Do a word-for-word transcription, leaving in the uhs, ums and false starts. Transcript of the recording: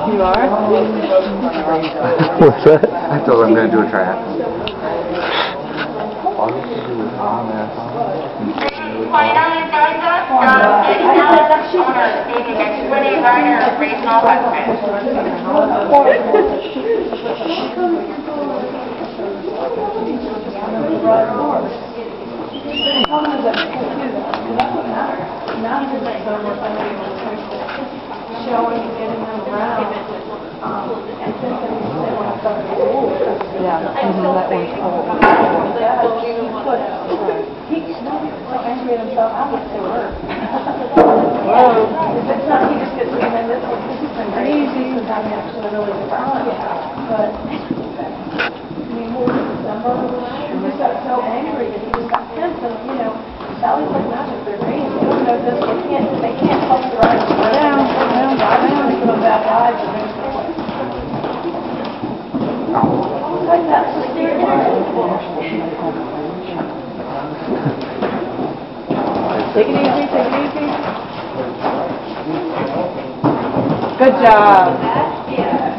You are? What's that? I told him I'm going to do a triathlon. twenty-nine Georgia, John Kaydee, owner, Stevie McSweeney, Garner, Regional Western. Showing and getting them around. Um, and then they want to start to yeah, mm-hmm, that one's cool. He's not so angry at himself, how much they work. Whoa. If it's not, he just gets in and this has been crazy, because I'm actually really fun. But, I mean, what was it, December? He just got so angry that he just got tense, and, you know, Sally's like magic, they're great. They don't know this, they can't, they can't help the right. Down, down, down. They give them bad vibes, and they're like that. Take it easy, take it easy. Good job.